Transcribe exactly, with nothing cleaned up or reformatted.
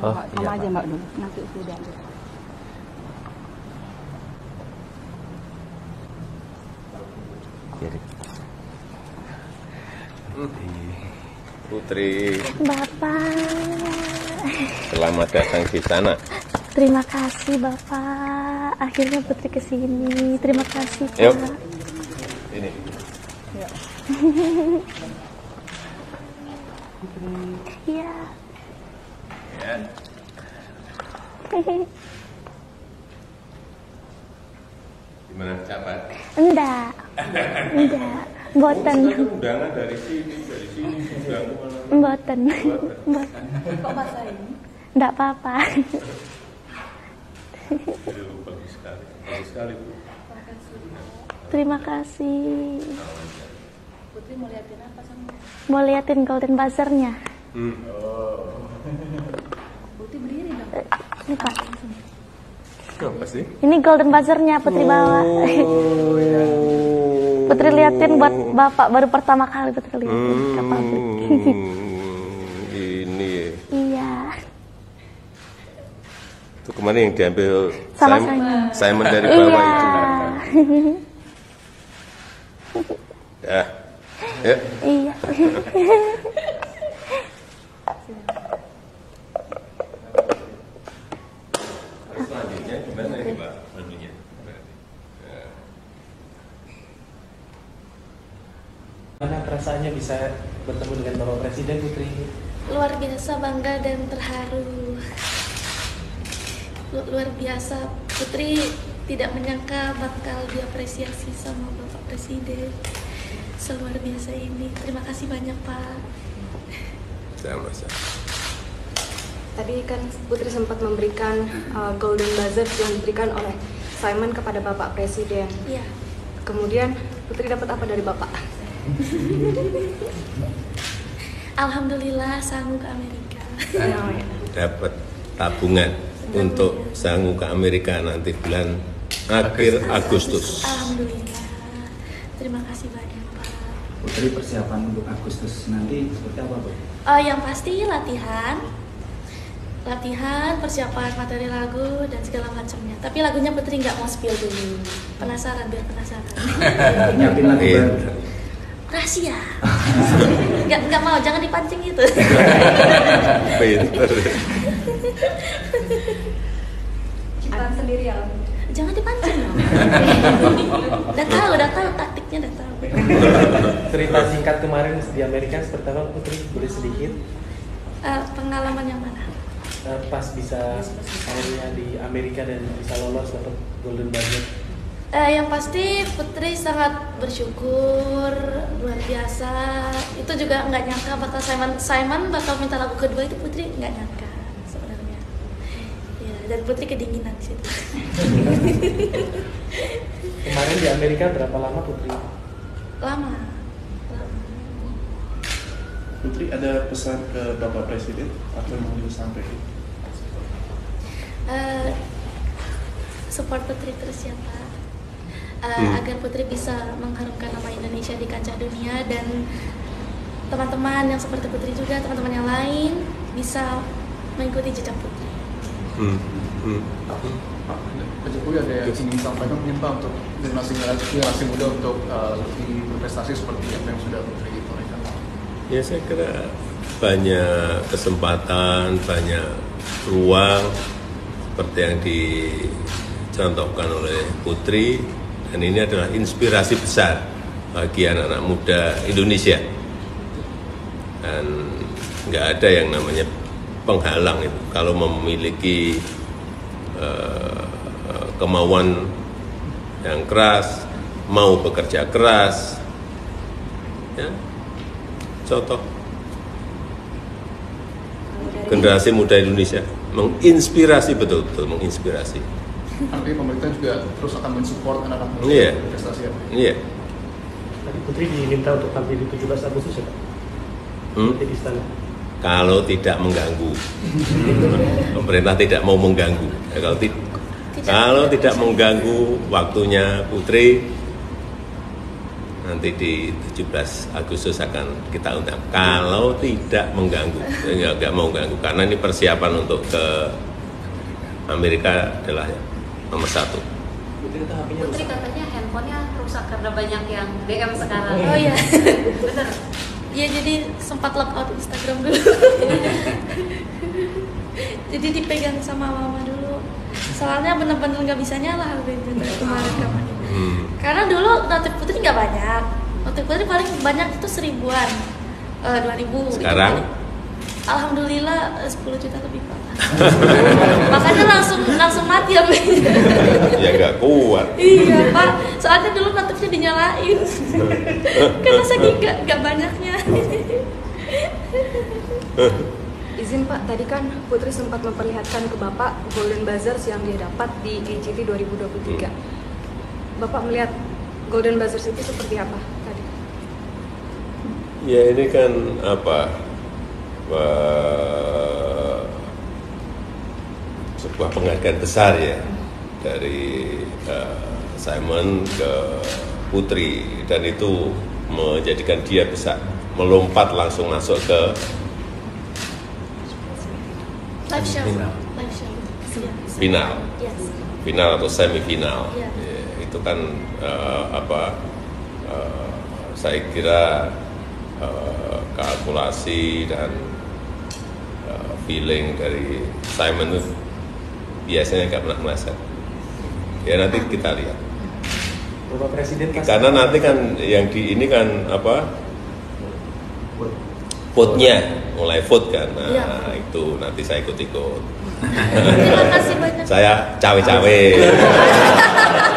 Oh, Mama iya, aja Pak. Mbak dulu, nanti sudah. Jadi, Putri, Bapak, selamat datang di sana. terima kasih Bapak. Akhirnya Putri kesini. Terima kasih Pak. Yuk. Ini. Iya. Ya. Gimana capat? Enggak, enggak. Mboten, Oh, undangan dari sini, dari sini undangan mana? mboten, mboten. Kok bahasa ini? Enggak apa-apa. Aduh, bagus sekali, bagus sekali Bu. Terima kasih. Putri mau liatin apa sama? Mau liatin Golden Buzzer-nya? Hmm. Putri berdiri dong. Eh, Ini Pak. Apa sih? Ini Golden Buzzer-nya Putri bawa. Oh, ya. Putri liatin buat Bapak baru pertama kali Putri liatin ke pabrik. Hmm, ini ya. Iya. Itu kemarin yang diambil Sama Simon, saya. Simon dari bawah Iya. itu. Ya, ya. Iya. Selanjutnya gimana ini Pak? Menunya. Mana perasaannya bisa bertemu dengan Bapak Presiden, Putri? Luar biasa bangga dan terharu. Lu- Luar biasa, Putri tidak menyangka bakal diapresiasi sama Bapak Presiden. Seluar biasa ini. Terima kasih banyak Pak. Sama-sama. Tadi kan Putri sempat memberikan uh, Golden Buzzer yang diberikan oleh Simon kepada Bapak Presiden. Iya. Kemudian Putri dapat apa dari Bapak? Alhamdulillah sanggup ke Amerika. Dapat tabungan untuk sanggup ke Amerika nanti bulan akhir Agustus. Alhamdulillah. Terima kasih banyak Pak. Putri, persiapan untuk Agustus nanti seperti apa, Bu? Eh, yang pasti latihan, latihan, persiapan materi lagu dan segala macamnya. Tapi lagunya Putri nggak mau spill dulu. Penasaran biar penasaran. Nyiapin lagu Iya. baru. Rahasia. Nggak nggak mau, jangan dipancing gitu. Pinter. Ciptaan sendiri ya? Jangan dipancing dong. Udah tahu, udah tahu taktiknya, udah tahu. Cerita singkat kemarin di Amerika seperti apa, Putri? Boleh sedikit? Eh, pengalaman yang mana? Eh, pas bisa akhirnya di Amerika dan bisa lolos dapat Golden Buzzer. Eh, yang pasti Putri sangat bersyukur, luar biasa. Itu juga nggak nyangka bakal Simon Simon bakal minta lagu kedua, itu Putri nggak nyangka sebenarnya. Ya, dan Putri kedinginan di situ. Kemarin di Amerika berapa lama, Putri? Lama. Lama. Putri, ada pesan ke Bapak Presiden apa yang mau disampaikan? Eh, support Putri terus ya Pak. Eh, Hmm. Agar Putri bisa mengharumkan nama Indonesia di kancah dunia dan teman-teman yang seperti Putri juga, teman-teman yang lain bisa mengikuti jejak Putri. Hmm. Hmm. Pak Jokowi ada yang ingin disampaikan mungkin Pak untuk generasi generasi muda untuk uh, lebih berprestasi seperti apa yang sudah Putri torehkan. Ya saya kira banyak kesempatan, banyak ruang seperti yang dicontohkan oleh Putri, dan ini adalah inspirasi besar bagi anak-anak muda Indonesia. Dan nggak ada yang namanya penghalang itu kalau memiliki uh, uh, kemauan yang keras, mau bekerja keras, ya. Contoh generasi muda Indonesia menginspirasi, betul-betul menginspirasi. Artinya pemerintah juga terus akan mensupport anak-anak muda Iya. berprestasi ya. Iya. Tadi Putri diminta untuk tampil di tujuh belas Agustus ya Pak? Hmm? Di istana. Kalau tidak mengganggu, pemerintah tidak mau mengganggu. Ya, kalau, ti- kalau tidak mengganggu waktunya Putri, nanti di tujuh belas Agustus akan kita undang. Kalau tidak mengganggu, ya nggak mau ganggu, karena ini persiapan untuk ke Amerika adalah nomor satu. Putri katanya handphonenya rusak karena banyak yang D M sekarang. Oh iya. Bener. Iya, jadi sempat logout Instagram dulu. Jadi dipegang sama mama dulu. Soalnya bener-bener nggak bisa nyala H P itu kemarin kapan. Hmm. Karena dulu notif Putri nggak banyak. Notif Putri paling banyak itu seribuan, uh, dua ribu. Sekarang? Gitu. Alhamdulillah sepuluh juta lebih Pak. Makanya langsung langsung mati H P-nya. Ya nggak kuat. Iya Pak, soalnya dulu notifnya dinyalain. Karena saking nggak nggak banyaknya. Izin Pak, tadi kan Putri sempat memperlihatkan ke Bapak Golden Buzzers yang dia dapat di A G T dua ribu dua puluh tiga. Bapak melihat Golden Buzzers itu seperti apa tadi? Ya ini kan apa? Uh, sebuah penghargaan besar ya dari uh, Simon ke Putri, dan itu menjadikan dia bisa melompat langsung masuk ke Live show. Final. Live show. Final. Yes. Final atau semifinal. Yeah. Ya, itu kan uh, apa? Uh, saya kira uh, kalkulasi dan uh, feeling dari Simon itu biasanya nggak pernah meleset. Ya nanti kita lihat. Bapak Presiden pas Karena nanti kan yang di ini kan apa? Vote-nya, mulai vote kan, nah ya. Itu nanti saya ikut-ikut. Terima kasih banyak. Saya cawe-cawe.